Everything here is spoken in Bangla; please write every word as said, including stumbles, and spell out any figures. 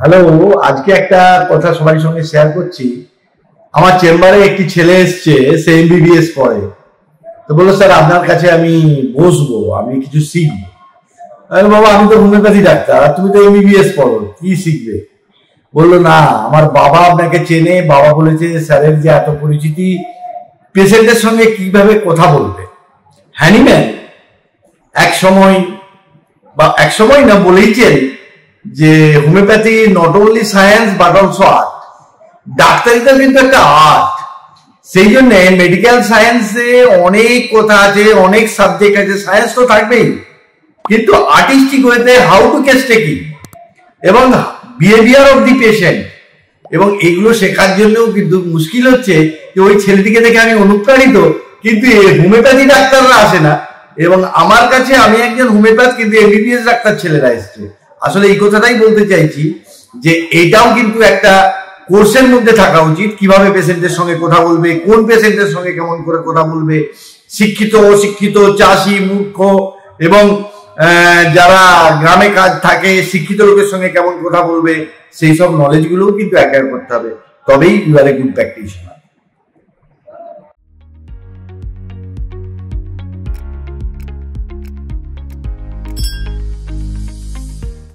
হ্যালো, আজকে একটা কথা সবার সঙ্গে শেয়ার করছি। আমার চেম্বারে একটি ছেলে এসছে, সে এমবিবিএস পড়ে। তো বললো, স্যার আপনার কাছে আমি বসবো, আমি কিছু শিখবো। আমি বাবা, আমি তো হোমিওপ্যাথি ডাক্তার, আর তুমি তো এমবিবিএস পড়ো, কি শিখবে? বললো, না আমার বাবা আপনাকে চেনে, বাবা বলেছে স্যারের যে এত পরিচিতি, পেশেন্টের সঙ্গে কিভাবে কথা বলবে। হ্যানিম্যান এক সময় বা এক সময় না বলেইছেন যে homeopathy not only science but also art. ডাক্তারিটা কিন্তু একটা আর্ট। সেই জন্য মেডিকেল সায়েন্সে অনেক কথা আছে, অনেক সাবজেক্ট আছে, সায়েন্স তো থাকবেই, কিন্তু আর্টিস্টিক ওয়েতে হাউ টু কেস টেকিং এবং বিহেভিয়ার অফ দি পেশেন্ট, এবং এগুলো শেখার জন্যও কিন্তু মুশকিল হচ্ছে যে ওই ছেলেটিকে দেখে আমি অনুপ্রাণিত, কিন্তু হোমিওপ্যাথি ডাক্তাররা আসে না। এবং আমার কাছে, আমি একজন হোমিওপ্যাথ, কিন্তু এমবিবিএস ডাক্তার ছেলেরা এসছে। আসলে এই কথাটাই বলতে চাইছি যে এটাও কিন্তু একটা কোর্সের মধ্যে থাকা উচিত, কিভাবে পেশেন্টের সঙ্গে কথা বলবে, কোন পেশেন্টের সঙ্গে কেমন করে কথা বলবে, শিক্ষিত অশিক্ষিত, চাষি মূর্খ, এবং যারা গ্রামে কাজ থাকে শিক্ষিত লোকের সঙ্গে কেমন কথা বলবে, সেই সব নলেজ গুলোও কিন্তু অ্যাকোয়ার করতে হবে, তবেই you are a good practitioner.